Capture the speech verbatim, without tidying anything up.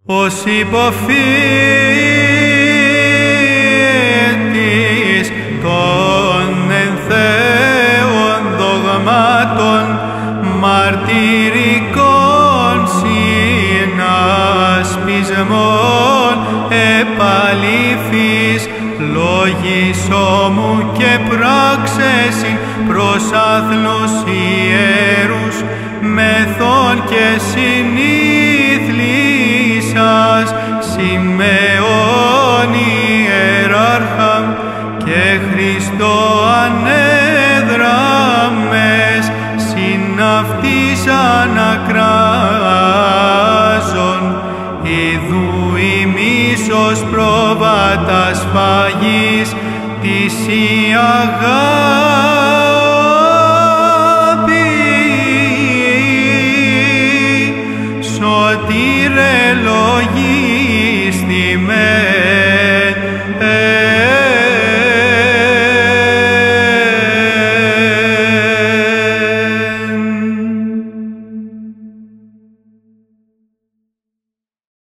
Ως υποφύτης των εν Θεόν δογμάτων μαρτυρικών συνασπισμών επαλήφης λόγης ώμου και πράξεσιν προς άθλους ιερούς μεθόν και συνήθλησας Σημεών ιεράρχαμ και Χριστό ανέδραμες συναυτής ανακράζων ιδού ημείς ως πρόβατας φαγής της η αγάπη σωτήρε λογίστημεν.